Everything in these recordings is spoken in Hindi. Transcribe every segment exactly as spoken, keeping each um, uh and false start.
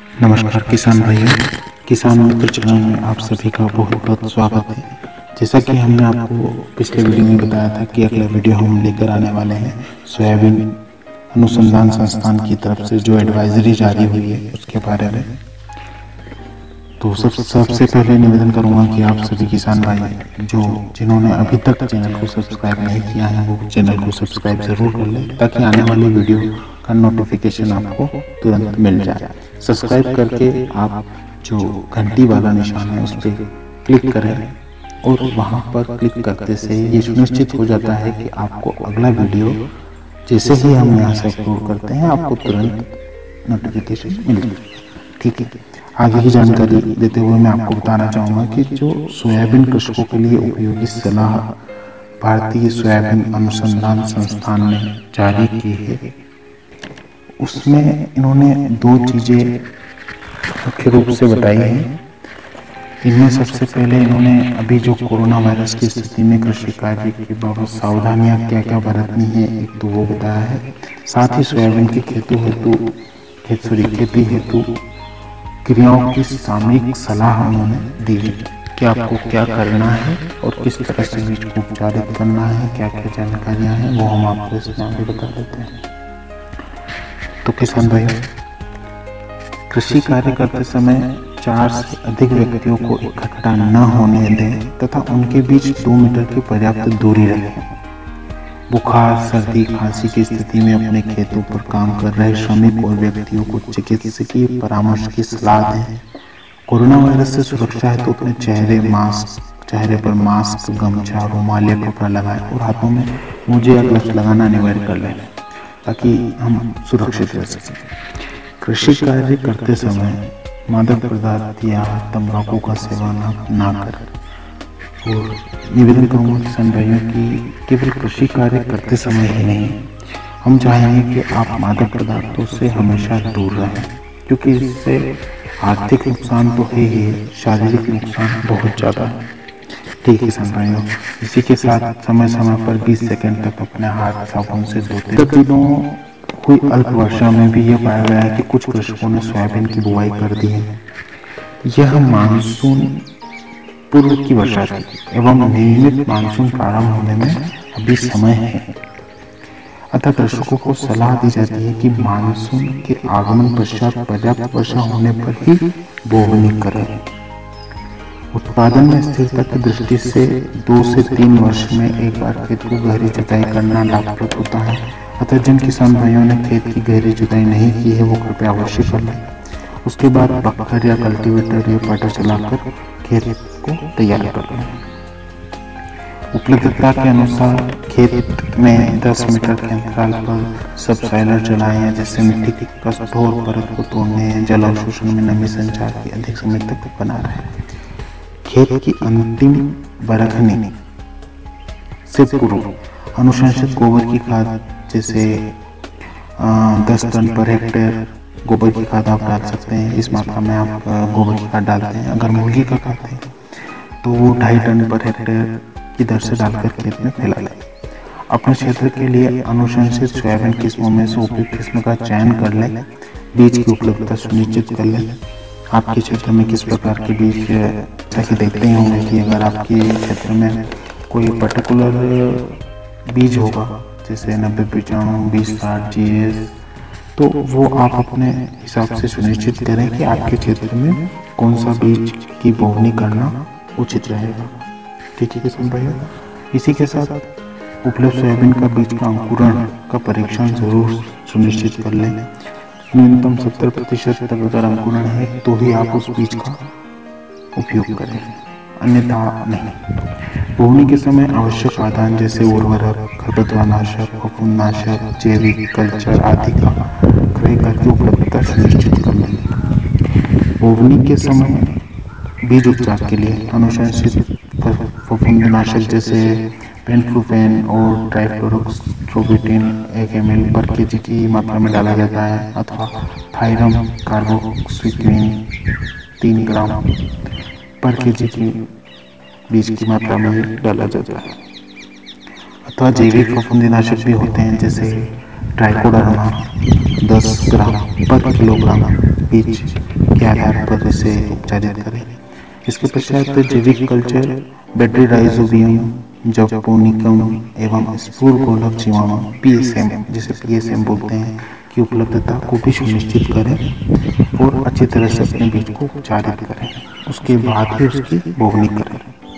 नमस्कार किसान भाइयों, किसान मित्र चैनल में आप सभी का बहुत बहुत स्वागत है। जैसा कि हमने आपको पिछले वीडियो में बताया था कि अगला वीडियो हम लेकर आने वाले हैं सोयाबीन अनुसंधान संस्थान की तरफ से जो एडवाइजरी जारी हुई है उसके बारे में। तो सब सबसे पहले निवेदन करूंगा कि आप सभी किसान भाई जो जिन्होंने अभी तक चैनल को सब्सक्राइब नहीं किया है वो चैनल को सब्सक्राइब जरूर कर लें ताकि आने वाली वीडियो का नोटिफिकेशन आपको तुरंत मिल जाए। सब्सक्राइब करके आप जो घंटी वाला निशान है उस पर क्लिक करें और वहां पर क्लिक करते से ये सुनिश्चित हो जाता है कि आपको अगला वीडियो जैसे ही हम यहाँ से अपलोड करते हैं आपको तुरंत नोटिफिकेशन मिल जाए। ठीक है, आगे की जानकारी देते हुए मैं आपको बताना चाहूँगा कि जो सोयाबीन कृषकों के लिए उपयोगी सलाह भारतीय सोयाबीन अनुसंधान संस्थान ने जारी की है उसमें इन्होंने दो चीज़ें मुख्य रूप से बताई हैं। इनमें सबसे पहले इन्होंने अभी जो कोरोना वायरस की स्थिति में कृषि कार्य की बाबत सावधानियां क्या क्या बरतनी है एक तो वो बताया है। साथ ही सोयाबीन की खेती हेतु खेत सॉरी खेती हेतु क्रियाओं की सामयिक सलाह उन्होंने दी है कि आपको क्या करना है और किस तरह से बीज को उपचारित करना है, क्या क्या जानकारियाँ हैं वो हम आपको इसमें आगे बता देते हैं। तो किसान भाई, कृषि कार्य करते समय चार से अधिक व्यक्तियों को इकट्ठा न होने दें तथा उनके बीच दो मीटर की पर्याप्त दूरी रखें। बुखार, सर्दी, खांसी की स्थिति में अपने खेतों पर काम कर रहे श्रमिक और व्यक्तियों को चिकित्सकीय परामर्श की सलाह दें। कोरोना वायरस से सुरक्षा है तो अपने चेहरे मास्क चेहरे पर मास्क, गमछा, रुमाल या कपड़ा लगाएं और हाथों में मोजे या ग्लव्स लगाना अनिवार्य कर लें ताकि हम सुरक्षित रह सकें। कृषि कार्य करते समय मादक पदार्थ या तंबाकू का सेवन ना करें। और निवेदन करूंगा किसान भाइयों की केवल कृषि कार्य करते समय ही नहीं, हम चाहेंगे कि आप मादक पदार्थों से हमेशा दूर रहें क्योंकि इससे आर्थिक नुकसान तो है ही, शारीरिक नुकसान बहुत ज़्यादा है। ठीक है किसान भाइयों, इसी के साथ समय समय पर बीस सेकंड तक अपने हाथ साबुन से धोते। दिनों हुई अल्प वर्षा में भी यह पाया गया है कि कुछ कृषकों ने सोयाबीन की बुआई कर दी है। यह मानसून पूर्व की वर्षा थी एवं नियमित मानसून प्रारंभ होने में अभी समय है। अतः कृषकों को सलाह दी जाती है कि मानसून के आगमन पश्चात पर्याप्त वर्षा होने पर ही बोवनी करें। उत्पादन में स्थिरता की दृष्टि से दो से तीन वर्ष में एक बार खेत को गहरी जुताई करना लाभप्रद होता है। अतः जिन किसान भाइयों ने खेत की गहरी जुताई नहीं की है वो कृपया अवश्य कर लें। उसके बाद बखर या कल्टीवेटर या पटर चलाकर खेत को तैयार कर लें। उपलब्धता के अनुसार खेत में दस मीटर के अंतराल पर सबसॉइलर चलाएं जिससे मिट्टी की कठोर परत को तोड़ने, जल अवशोषण में नमी संचार की अधिक समय तक बना रहे। खेत की अंतिम बरखनी से पूर्व अनुशंसित गोबर की खाद जैसे दस टन पर हेक्टेयर गोबर की खाद आप डाल सकते हैं। इस मात्रा में आप गोबर की खाद डालते हैं। अगर मुर्गी का खाते हैं तो वो ढाई टन पर हेक्टेयर की दर से डालकर खेत में फैला लें। अपने क्षेत्र के लिए अनुशंसित सोयाबीन किस्मों में से उपयुक्त किस्म का चयन कर लें। बीज की उपलब्धता सुनिश्चित कर लें। आपके क्षेत्र में किस प्रकार के बीज, जैसे देखते ही होंगे कि अगर आपके क्षेत्र में कोई पर्टिकुलर बीज होगा जैसे नब्बे पचानवे बीस साठ जी एस, तो वो आप अपने हिसाब से सुनिश्चित करें कि आपके क्षेत्र में कौन सा बीज की बोवनी करना उचित रहेगा। ठीक है किसान भाइयों, इसी के साथ उपलब्ध सोयाबीन का बीज का अंकुरण का परीक्षण जरूर सुनिश्चित कर लें। न्यूनतम सत्तर प्रतिशत तक अगर अंकुरण है तो ही आप उस बीज का उपयोग करें, अन्यथा नहीं। बोवनी के समय आवश्यक आदान जैसे उर्वरक, खरपतवारनाशक, फफूंदनाशक, जैविक कल्चर आदि का क्रय करके उपलब्धता सुनिश्चित कर लें। बोवनी के समय बीज उपचार के लिए अनुशंसित फफूंदनाशक जैसे पेंटफ्लूफेन और ट्राइफ्लोरोक्सट्रोबिटिन एक एम एल पर के जी की मात्रा में डाला जाता है अथवा थायरम कार्बोक्सिक्विन तीन ग्राम पर के जी की बीज की मात्रा में डाला जाता है। अथवा जैविक फफूंदनाशक भी होते हैं जैसे ट्राइकोडर्मा दस ग्राम पर किलोग्राम बीज के आधार पर इसे उपचारित करें। इसके पश्चात जैविक कल्चर बैटरी राइजोबियम, जपोनिकम एवं स्पूरगोलक जीवाणु पीएसएम जिसे पीएसएम बोलते हैं की उपलब्धता को भी सुनिश्चित करें और अच्छी तरह से अपने बीज को उपचारित करें। उसके बाद ही उसकी बोवनी करें।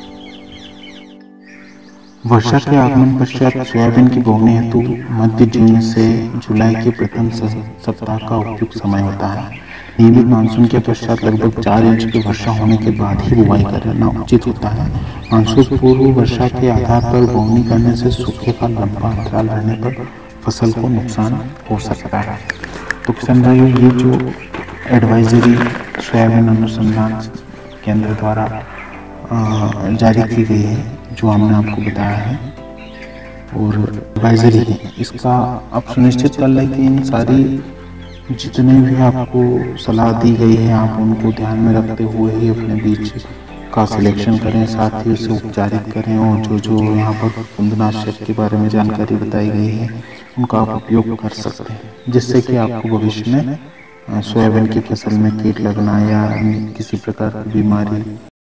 वर्षा के आगमन पश्चात सोयाबीन की बोवनी हेतु मध्य जून से जुलाई के प्रथम सप्ताह का उपयुक्त समय होता है। नियमित मानसून के पश्चात लगभग चार इंच की वर्षा होने के बाद ही बुवाई करना उचित होता है। मानसून पूर्व वर्षा के आधार पर बोवनी करने से सूखे का लंबा अंतराल रहने पर फसल को नुकसान हो सकता है। तो किसान भाइयों, ये जो एडवाइजरी सोयाबीन अनुसंधान केंद्र द्वारा जारी की गई है, जो हमने आपको बताया है और एडवाइजरी है, इसका आप सुनिश्चित कर लें कि इन सारी जितने भी आपको सलाह दी गई है आप उनको ध्यान में रखते हुए ही अपने बीज का सिलेक्शन करें, साथ ही उसे उपचारित करें और जो जो यहाँ पर फफूंदनाशक के बारे में जानकारी बताई गई है उनका आप उपयोग कर सकते हैं, जिससे कि आपको भविष्य में सोयाबीन की फसल में कीट लगना या किसी प्रकार की बीमारी